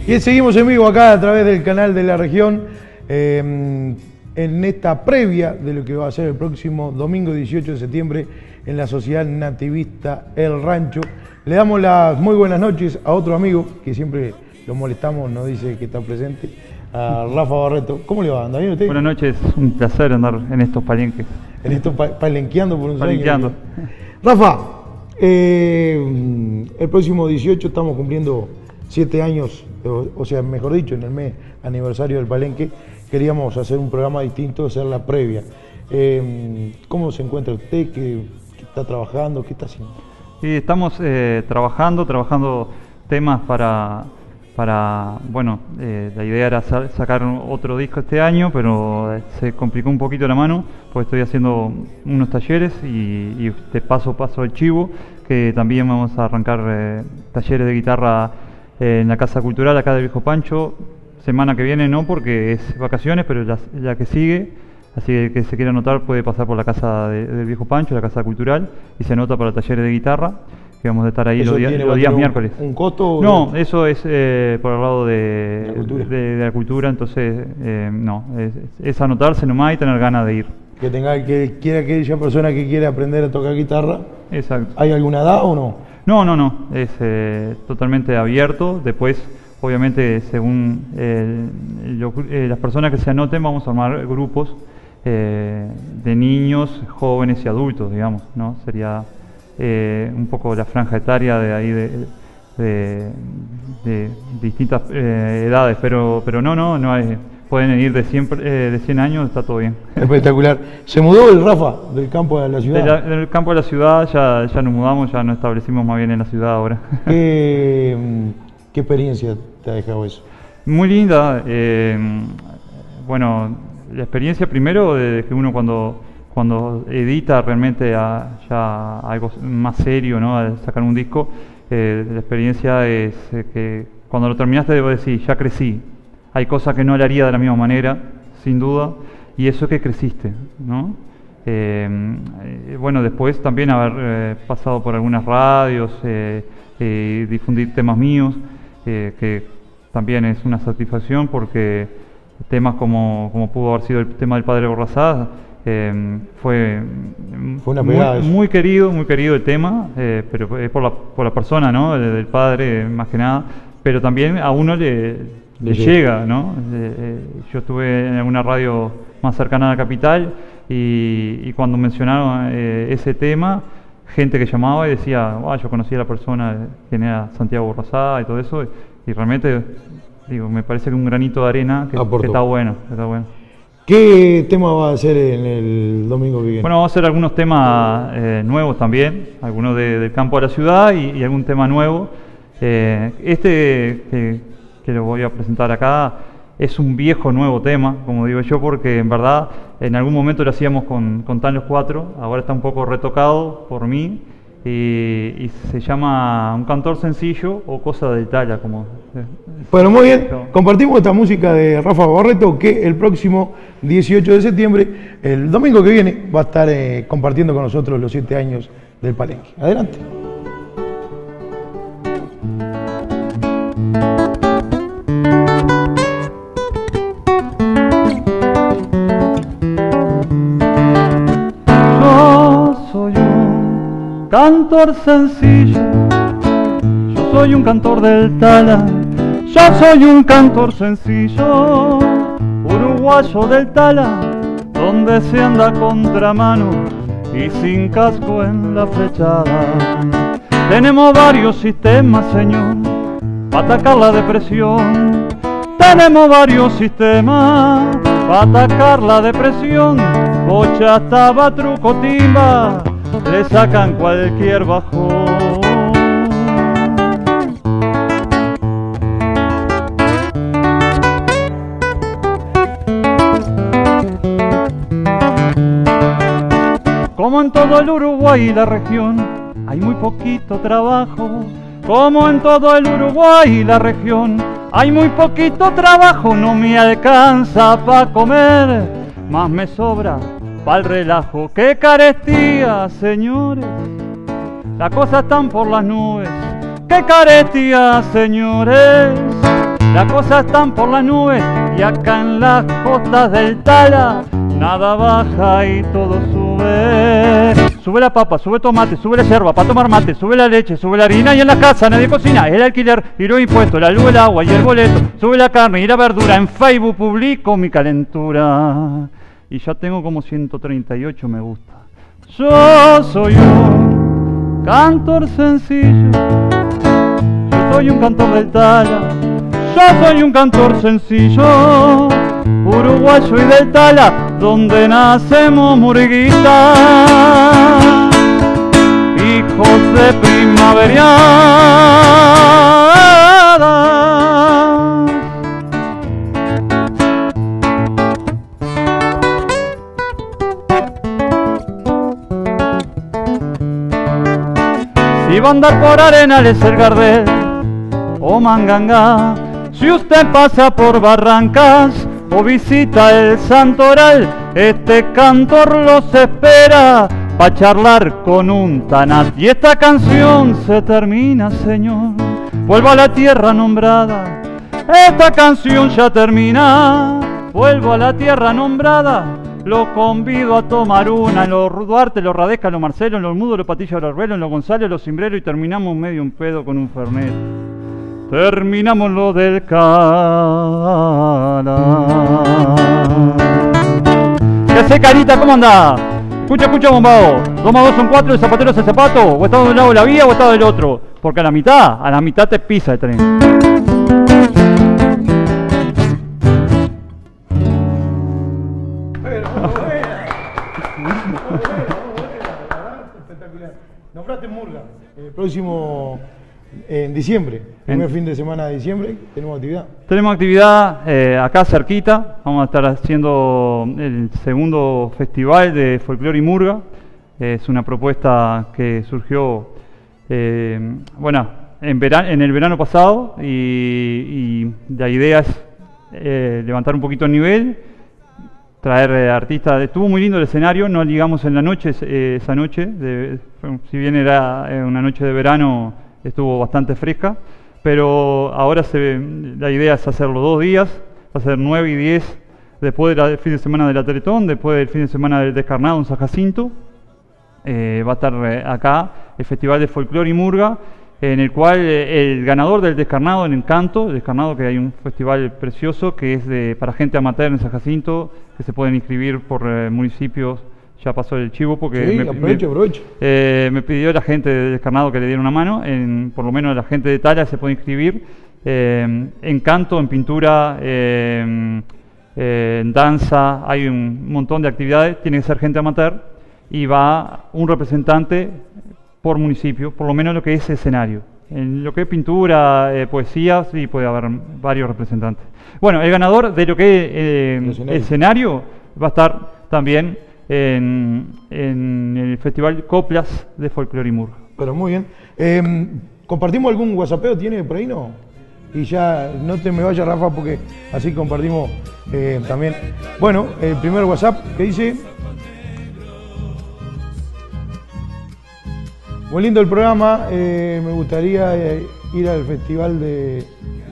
Y seguimos en vivo acá a través del canal de la región, en esta previa de lo que va a ser el próximo domingo 18 de septiembre en la Sociedad Nativista El Rancho. Le damos las muy buenas noches a otro amigo que siempre lo molestamos, nos dice que está presente, a Rafa Barreto. ¿Cómo le va? ¿Anda bien usted? Buenas noches, un placer andar en estos palenques. En estos palenqueando por un sueño. Palenqueando. Rafa, el próximo 18 estamos cumpliendo 7 años, o sea, mejor dicho, en el mes aniversario del Palenque. Queríamos hacer un programa distinto, hacer la previa. ¿Cómo se encuentra usted? ¿Qué está trabajando? ¿Qué está haciendo? Sí, estamos trabajando temas para bueno, la idea era sacar otro disco este año, pero se complicó un poquito la mano, porque estoy haciendo unos talleres y de paso el chivo, que también vamos a arrancar talleres de guitarra en la Casa Cultural acá del Viejo Pancho. Semana que viene no, porque es vacaciones, pero la que sigue, así que se quiera anotar puede pasar por la Casa del Viejo Pancho, la Casa Cultural, y se anota para talleres de guitarra, que vamos a estar ahí los días miércoles. ¿Un costo? No, eso es por el lado de la cultura, entonces no, es anotarse nomás y tener ganas de ir. Que quiera aquella persona que quiera aprender a tocar guitarra. Exacto. ¿Hay alguna edad o no? No, es totalmente abierto. Después, obviamente, según las personas que se anoten, vamos a armar grupos de niños, jóvenes y adultos, digamos, ¿no? Sería un poco la franja etaria de ahí de distintas edades, pero no hay, pueden ir de 100 años, está todo bien. Espectacular. ¿Se mudó el Rafa del campo a la ciudad? Del campo a la ciudad ya nos mudamos, ya nos establecimos más bien en la ciudad ahora. ¿Qué experiencia te ha dejado eso? Muy linda. Bueno, la experiencia primero de que uno cuando edita realmente ya algo más serio, ¿no? Al sacar un disco, la experiencia es que cuando lo terminaste debo decir, ya crecí. Hay cosas que no le haría de la misma manera, sin duda, y eso es que creciste, ¿no? Bueno, después también haber pasado por algunas radios, difundir temas míos, que también es una satisfacción porque temas como pudo haber sido el tema del Padre Borrazá, fue una pegada muy querido el tema, pero es por la persona, ¿no? Del padre más que nada, pero también a uno le llega, ¿no? Yo estuve en alguna radio más cercana a la capital y cuando mencionaron ese tema, gente que llamaba y decía, yo conocí a la persona, quien era Santiago Borrazá y todo eso, y realmente digo, me parece que un granito de arena que está bueno. ¿Qué tema va a hacer en el domingo que viene? Bueno, vamos a hacer algunos temas nuevos también, algunos del campo a la ciudad y algún tema nuevo. Que lo voy a presentar acá es un viejo nuevo tema, como digo yo, porque en verdad en algún momento lo hacíamos con Tan los Cuatro, ahora está un poco retocado por mí y se llama Un Cantor Sencillo o Cosa del Tala. Bueno, muy bien, compartimos esta música de Rafa Barreto que el próximo 18 de septiembre, el domingo que viene, va a estar compartiendo con nosotros los 7 años del Palenque. Adelante. Cantor sencillo, yo soy un cantor del Tala, yo soy un cantor sencillo, uruguayo del Tala, donde se anda contramano y sin casco en la flechada. Tenemos varios sistemas, señor, para atacar la depresión. Tenemos varios sistemas para atacar la depresión. Bocha, taba, truco, timba, le sacan cualquier bajón. Como en todo el Uruguay y la región hay muy poquito trabajo. Como en todo el Uruguay y la región hay muy poquito trabajo. No me alcanza pa' comer, más me sobra pa'l relajo. ¡Qué carestía, señores! Las cosas están por las nubes. ¡Qué carestía, señores! Las cosas están por las nubes y acá en las costas del Tala nada baja y todo sube. Sube la papa, sube tomate, sube la yerba para tomar mate, sube la leche, sube la harina y en la casa nadie cocina. El alquiler y los impuestos, la luz, el agua y el boleto. Sube la carne y la verdura, en Facebook publico mi calentura. Y ya tengo como 138 me gusta. Yo soy un cantor sencillo, yo soy un cantor del Tala, yo soy un cantor sencillo, uruguayo y del Tala, donde nacemos murguitas, hijos de primavera. Si va a andar por Arenales el Gardel o Mangangá, si usted pasa por Barrancas o visita el Santoral, este cantor los espera pa' charlar con un tanat. Y esta canción se termina, señor, vuelvo a la tierra nombrada. Esta canción ya termina, vuelvo a la tierra nombrada. Lo convido a tomar una en los Duarte, en los Radesca, en los Marcelo, en los Mudos, en los Patillas, en los Arbelo, en los González, en los Cimbreros y terminamos medio un pedo con un Fernet. Terminamos lo del Cala. ¿Qué hace, carita? ¿Cómo anda? Escucha, bombao. 2 más 2 son 4, el zapatero es el zapato. O estás de un lado de la vía o estás del otro. Porque a la mitad te pisa el tren. Nombraste Murga, el próximo en diciembre, primer fin de semana de diciembre, tenemos actividad. Tenemos actividad acá cerquita, vamos a estar haciendo el segundo festival de folclore y murga. Es una propuesta que surgió en el verano pasado y la idea es levantar un poquito el nivel, traer artistas. Estuvo muy lindo el escenario, no ligamos en la noche, esa noche, si bien era una noche de verano, estuvo bastante fresca, pero ahora la idea es hacerlo 2 días, va a ser 9 y 10, después del fin de semana de la Teletón, después del fin de semana del Descarnado en San Jacinto. Va a estar acá el Festival de Folclore y Murga, en el cual el ganador del Descarnado en Encanto, el Descarnado, que hay un festival precioso que es para gente amateur en San Jacinto, que se pueden inscribir por municipios. Ya pasó el chivo porque sí, aprovecho. Me pidió la gente del Descarnado que le diera una mano, por lo menos la gente de Tala se puede inscribir en canto, en pintura, en danza, hay un montón de actividades, tiene que ser gente amateur y va un representante por municipio, por lo menos lo que es escenario. En lo que es pintura, poesía, sí puede haber varios representantes. Bueno, el ganador de lo que es escenario va a estar también en el Festival Coplas de Folclore y Murga. Pero muy bien. ¿Compartimos algún WhatsAppeo? ¿Tiene por ahí, no? Y ya no te me vayas, Rafa, porque así compartimos también. Bueno, el primer WhatsApp que dice: muy lindo el programa, me gustaría ir al festival de...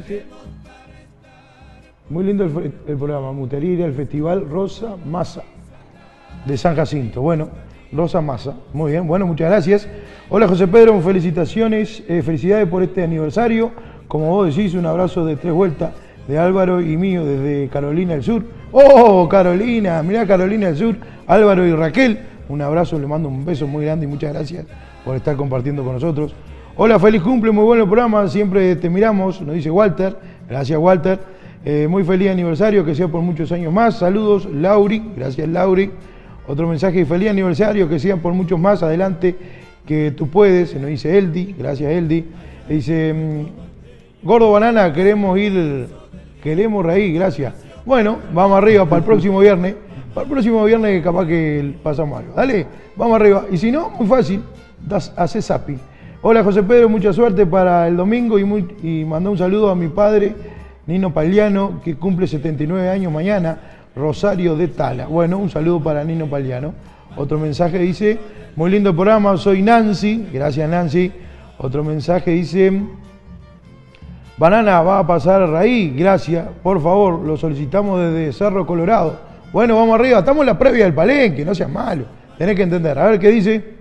Muy lindo el programa, me gustaría ir al festival Rosa Massa de San Jacinto. Bueno, Rosa Massa, muy bien, bueno, muchas gracias. Hola José Pedro, felicitaciones, felicidades por este aniversario. Como vos decís, un abrazo de 3 vueltas de Álvaro y mío desde Carolina del Sur. ¡Oh, Carolina! Mirá, Carolina del Sur, Álvaro y Raquel. Un abrazo, le mando un beso muy grande y muchas gracias por estar compartiendo con nosotros. Hola, feliz cumple, muy bueno el programa, siempre te miramos, nos dice Walter. Gracias, Walter. Muy feliz aniversario, que sea por muchos años más. Saludos, Lauri. Gracias, Lauri. Otro mensaje, feliz aniversario, que sean por muchos más. Adelante, que tú puedes. Nos dice Eldi. Gracias, Eldi. Dice, Gordo Banana, queremos reír. Gracias. Bueno, vamos arriba para el próximo viernes. Para el próximo viernes capaz que pasamos algo. Dale, vamos arriba. Y si no, muy fácil, hace zapping. Hola José Pedro, mucha suerte para el domingo y mandó un saludo a mi padre, Nino Pagliano, que cumple 79 años mañana, Rosario de Tala. Bueno, un saludo para Nino Pagliano. Otro mensaje dice, muy lindo programa, soy Nancy. Gracias, Nancy. Otro mensaje dice, Banana, va a pasar Raí, gracias, por favor, lo solicitamos desde Cerro Colorado. Bueno, vamos arriba, estamos en la previa del Palenque, no seas malo, tenés que entender. A ver qué dice.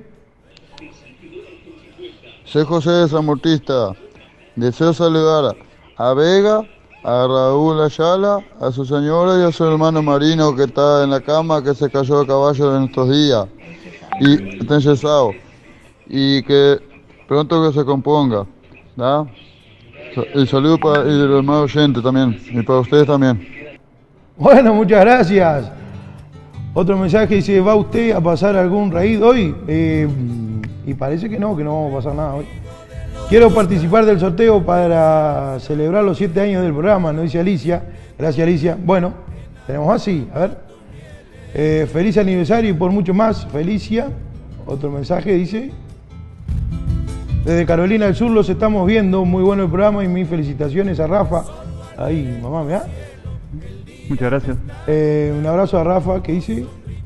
Soy José de San Mortista. Deseo saludar a Vega, a Raúl Ayala, a su señora y a su hermano Marino que está en la cama, que se cayó de caballo en estos días y está enyesado, y que pronto que se componga, ¿da? El saludo para el hermano oyente también, y para ustedes también. Bueno, muchas gracias. Otro mensaje dice, ¿va usted a pasar algún raíz hoy? Y parece que no vamos a pasar nada hoy. Quiero participar del sorteo para celebrar los 7 años del programa, nos dice Alicia. Gracias, Alicia. Bueno, tenemos así, a ver. Feliz aniversario y por mucho más, Felicia. Otro mensaje dice, desde Carolina del Sur los estamos viendo, muy bueno el programa y mis felicitaciones a Rafa. Ahí, mamá, mirá. Muchas gracias. Un abrazo a Rafa, ¿qué dice?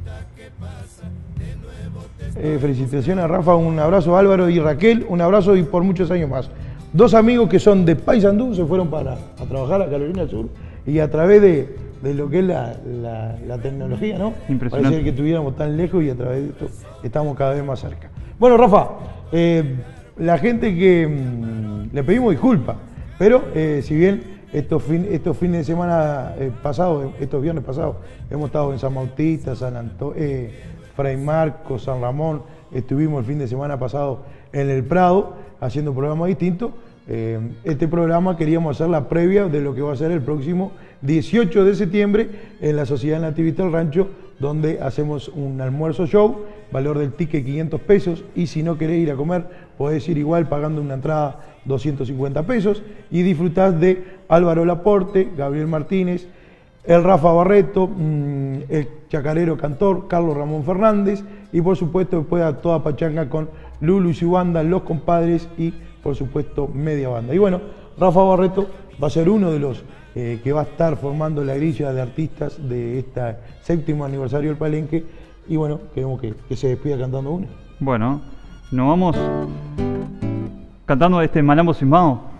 Felicitaciones a Rafa, un abrazo a Álvaro y Raquel, un abrazo y por muchos años más. 2 amigos que son de Paysandú se fueron a trabajar a Carolina del Sur y a través de lo que es la tecnología, ¿no? Impresionante. Parece que estuviéramos tan lejos y a través de esto estamos cada vez más cerca. Bueno, Rafa, la gente que le pedimos disculpas, pero si bien estos fines de semana pasados, estos viernes pasados, hemos estado en San Bautista, San Antonio, Fray Marcos, San Ramón, estuvimos el fin de semana pasado en el Prado haciendo programas distintos. Este programa queríamos hacer la previa de lo que va a ser el próximo 18 de septiembre en la Sociedad Nativista del Rancho, donde hacemos un almuerzo show, valor del ticket 500 pesos, y si no querés ir a comer, podés ir igual pagando una entrada 250 pesos y disfrutás de Álvaro Laporte, Gabriel Martínez, el Rafa Barreto, el chacarero cantor Carlos Ramón Fernández y por supuesto después a toda pachanga con Lulu y su banda, Los Compadres y por supuesto media banda. Y bueno, Rafa Barreto va a ser uno de los que va a estar formando la grilla de artistas de este 7º aniversario del Palenque y bueno, queremos que se despida cantando una. Bueno, nos vamos cantando este Malambo Cismado.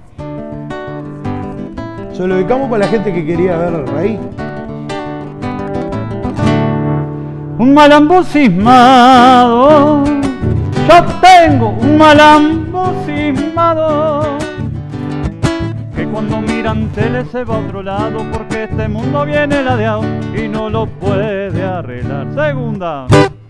Se lo dedicamos para la gente que quería ver Raí. Un malambo cismado, yo tengo un malambo cismado, que cuando miran tele se va a otro lado, porque este mundo viene ladeado y no lo puede arreglar. Segunda.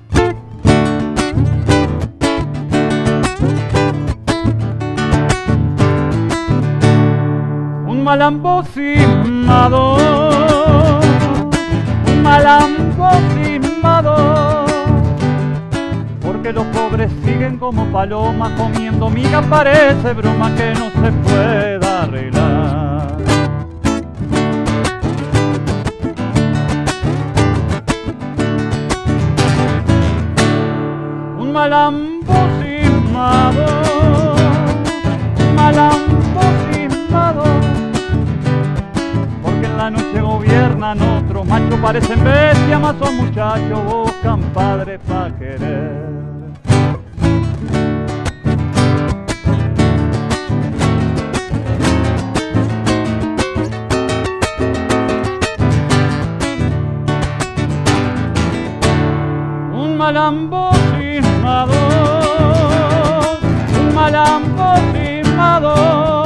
Un malambo cismado, un malambo cismado, porque los pobres siguen como palomas comiendo migas, parece broma que no se pueda arreglar. Un malambo cismado, un malambo cismado, la noche gobiernan otros machos, parecen bestias, más son muchachos, buscan padres pa' querer. Un malambo cismado, un malambo cismado,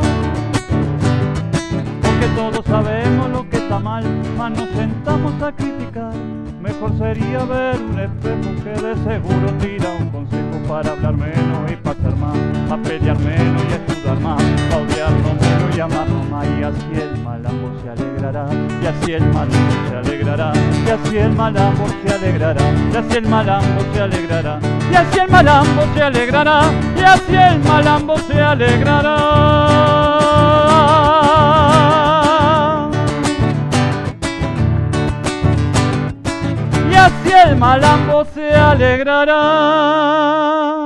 todos sabemos lo que está mal, mas nos sentamos a criticar. Mejor sería ver un espejo que de seguro tira un consejo para hablar menos y para hacer más, para pelear menos y ayudar más, para odiarnos menos y amarnos más. Y así el malambo se alegrará, y así el malambo se alegrará, y así el malambo se alegrará, y así el malambo se alegrará, y así el malambo se alegrará, y así el malambo se alegrará. Y así el malambo se alegrará.